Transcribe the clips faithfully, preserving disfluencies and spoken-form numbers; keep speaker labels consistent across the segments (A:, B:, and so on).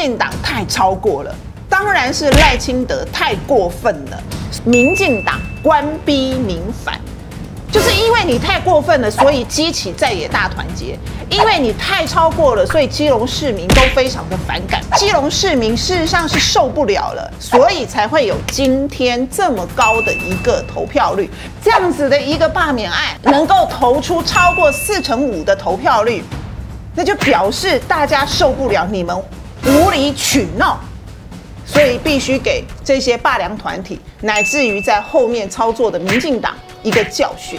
A: 进党太超过了，当然是赖清德太过分了。民进党官逼民反，就是因为你太过分了，所以激起在野大团结；因为你太超过了，所以基隆市民都非常的反感。基隆市民事实上是受不了了，所以才会有今天这么高的一个投票率。这样子的一个罢免案能够投出超过四成五的投票率，那就表示大家受不了你们无理取闹。所以必须给这些罢良团体，乃至于在后面操作的民进党一个教训。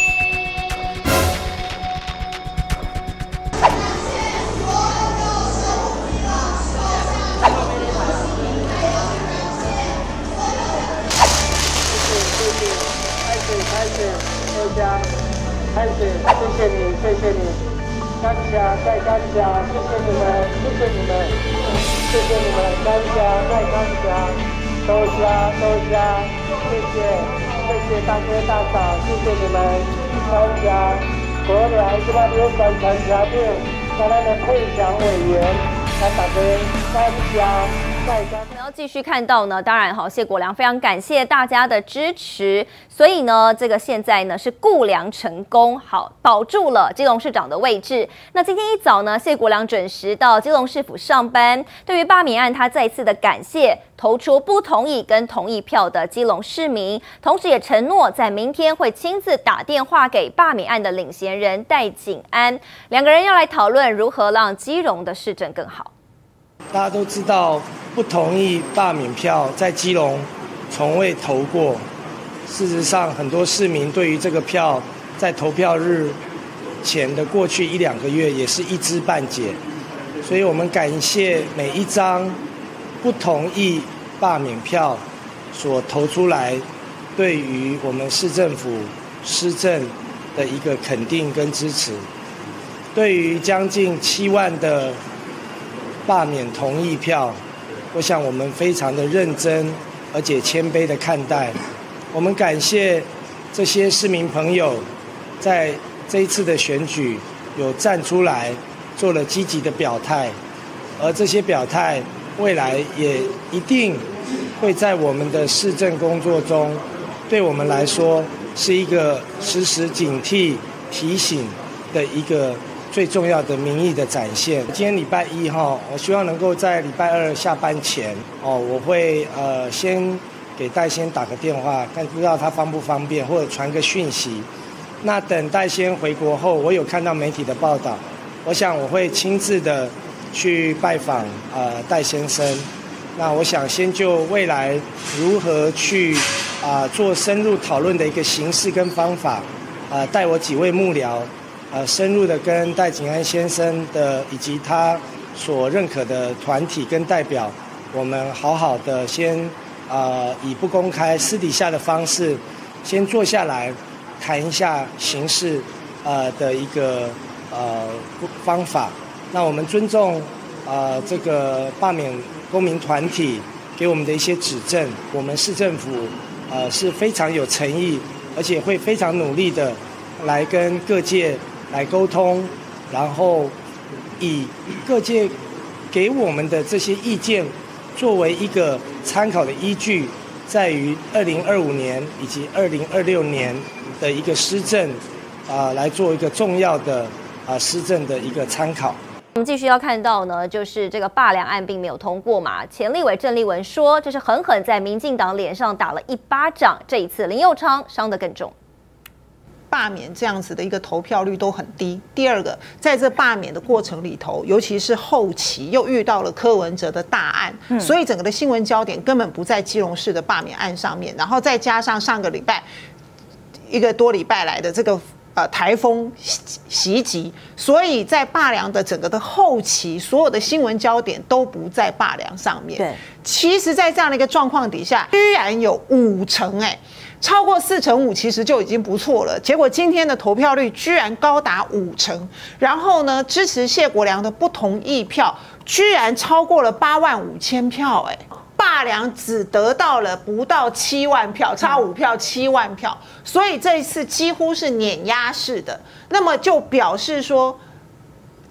B: 开始，大家开始，谢谢你，谢谢你，感谢，再感谢，谢谢你们，谢谢你们，谢谢你们，感谢，再感谢，多谢多谢，谢谢，谢谢大哥大嫂，谢谢你们，感谢，国良这边有宣传车长，咱们的配祥委员，来大家感谢。我
C: 们要继续看到呢，当然哈，谢国良非常感谢大家的支持，所以呢，这个现在呢是顾良成功，好保住了基隆市长的位置。那今天一早呢，谢国良准时到基隆市府上班，对于罢免案，他再次的感谢投出不同意跟同意票的基隆市民，同时也承诺在明天会亲自打电话给罢免案的领衔人戴景安，两个人要来讨论如何让基隆的市政更好。
D: 大家都知道，不同意罢免票在基隆从未投过。事实上，很多市民对于这个票在投票日前的过去一两个月也是一知半解。所以我们感谢每一张不同意罢免票所投出来，对于我们市政府施政的一个肯定跟支持。对于将近七万的罢免同意票，我想我们非常的认真而且谦卑的看待。我们感谢这些市民朋友在这一次的选举有站出来做了积极的表态，而这些表态未来也一定会在我们的市政工作中，对我们来说是一个时时警惕提醒的一个最重要的民意的展现。今天礼拜一哈，我希望能够在礼拜二下班前哦，我会呃先给戴先打个电话，看不知道他方不方便，或者传个讯息。那等戴先回国后，我有看到媒体的报道，我想我会亲自的去拜访呃戴先生。那我想先就未来如何去啊、呃、做深入讨论的一个形式跟方法，啊、呃、带我几位幕僚。呃，深入的跟戴景安先生的以及他所认可的团体跟代表，我们好好的先呃以不公开、私底下的方式，先坐下来谈一下形式呃的一个呃方法。那我们尊重呃这个罢免公民团体给我们的一些指正，我们市政府呃是非常有诚意，而且会非常努力的来跟各界来沟通，然后以各界给我们的这些意见作为一个参考的依据，在于二零二五年以及二零二六年的一个施政啊、呃，来做一个重要的啊、呃、施政的一个参考。
C: 我们继续要看到呢，就是这个罢良案并没有通过嘛。前立委郑丽文说，这是狠狠在民进党脸上打了一巴掌。这一次林右昌伤得更重。
A: 罢免这样子的一个投票率都很低。第二个，在这罢免的过程里头，尤其是后期又遇到了柯文哲的大案，嗯、所以整个的新闻焦点根本不在基隆市的罢免案上面。然后再加上上个礼拜一个多礼拜来的这个呃台风袭击，所以在罢良的整个的后期，所有的新闻焦点都不在罢良上面。对，其实，在这样的一个状况底下，居然有五成哎、欸。超过四成五其实就已经不错了，结果今天的投票率居然高达五成，然后呢，支持谢国良的不同意票居然超过了八万五千票，哎，罢良只得到了不到七万票，差五票七万票，所以这一次几乎是碾压式的，那么就表示说，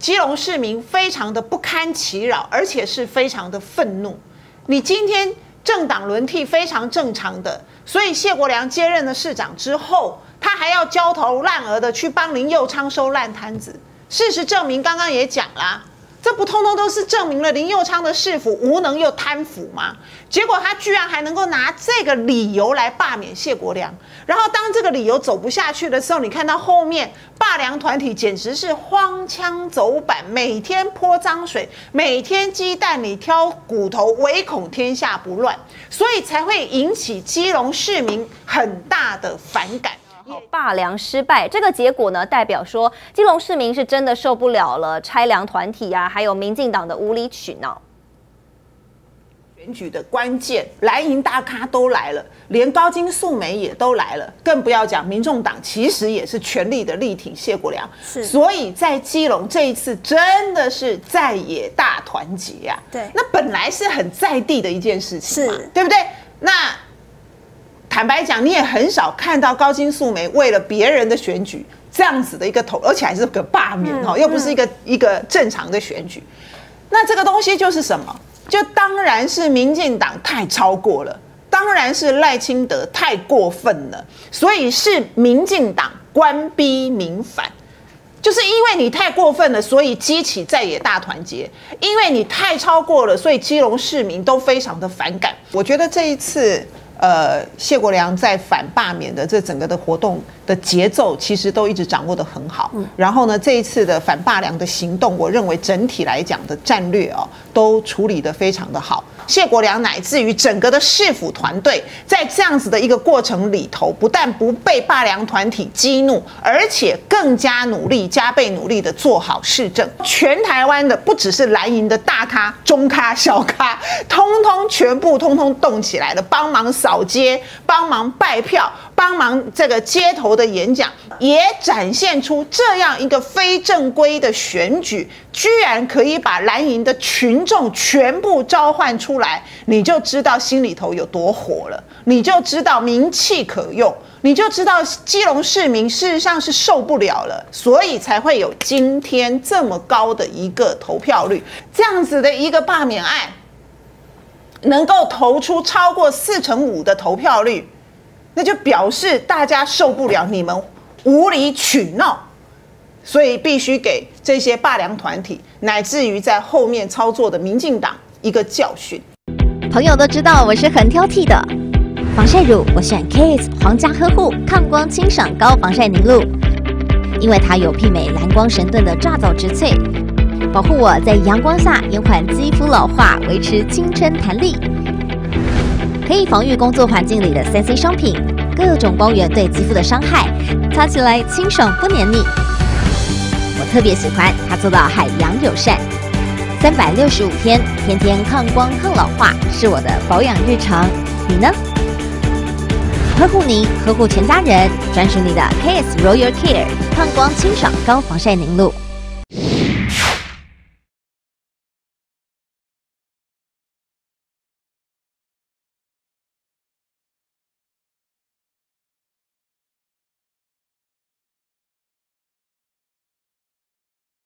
A: 基隆市民非常的不堪其扰，而且是非常的愤怒。你今天政党轮替非常正常的，所以谢国良接任了市长之后，他还要焦头烂额的去帮林右昌收烂摊子。事实证明，刚刚也讲啦。这不通通都是证明了林右昌的市府无能又贪腐吗？结果他居然还能够拿这个理由来罢免谢国良，然后当这个理由走不下去的时候，你看到后面罢良团体简直是荒腔走板，每天泼脏水，每天鸡蛋里挑骨头，唯恐天下不乱，所以才会引起基隆市民很大的反感。
C: 罢良失败，这个结果呢，代表说基隆市民是真的受不了了拆梁团体啊，还有民进党的无理取闹。
A: 选举的关键，蓝营大咖都来了，连高金素梅也都来了，更不要讲民众党其实也是全力的力挺谢国良。是，所以在基隆这一次真的是在野大团结啊。对，那本来是很在地的一件事情嘛，对不对？那坦白讲，你也很少看到高金素梅为了别人的选举这样子的一个投，而且还是个罢免哈、嗯，又不是一个、嗯、一个正常的选举。那这个东西就是什么？就当然是民进党太超过了，当然是赖清德太过分了，所以是民进党官逼民反。就是因为你太过分了，所以激起在野大团结；因为你太超过了，所以基隆市民都非常的反感。我觉得这一次。呃，谢国良在反罢免的这整个的活动的节奏，其实都一直掌握得很好。嗯、然后呢，这一次的反罢良的行动，我认为整体来讲的战略哦，都处理得非常的好。谢国良乃至于整个的市府团队，在这样子的一个过程里头，不但不被罢良团体激怒，而且更加努力、加倍努力的做好市政。全台湾的不只是蓝营的大咖、中咖、小咖，通通全部通通动起来了，帮忙扫街，帮忙拜票，帮忙这个街头的演讲，也展现出这样一个非正规的选举，居然可以把蓝营的群众全部召唤出来，你就知道心里头有多火了，你就知道名气可用，你就知道基隆市民事实上是受不了了，所以才会有今天这么高的一个投票率，这样子的一个罢免案。能够投出超过四成五的投票率，那就表示大家受不了你们无理取闹，所以必须给这些罢良团体，乃至于在后面操作的民进党一个教训。
E: 朋友都知道我是很挑剔的，防晒乳我选 K S 皇家呵护抗光清爽高防晒凝露，因为它有媲美蓝光神盾的抓藻植萃。保护我在阳光下延缓肌肤老化，维持青春弹力，可以防御工作环境里的三 C 商品各种光源对肌肤的伤害，擦起来清爽不黏腻。我特别喜欢它做到海洋友善，三百六十五天，天天抗光抗老化，是我的保养日常。你呢？呵护您，呵护全家人，专属你的 K S Royal Care 抗光清爽高防晒凝露。